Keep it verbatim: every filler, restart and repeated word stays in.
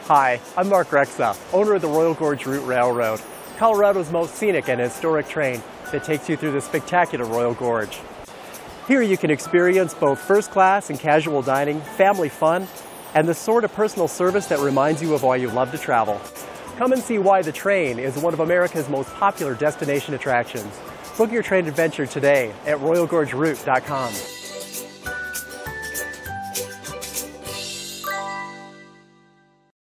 Hi, I'm Mark Rexa, owner of the Royal Gorge Route Railroad, Colorado's most scenic and historic train that takes you through the spectacular Royal Gorge. Here you can experience both first class and casual dining, family fun, and the sort of personal service that reminds you of why you love to travel. Come and see why the train is one of America's most popular destination attractions. Book your train adventure today at royal gorge route dot com.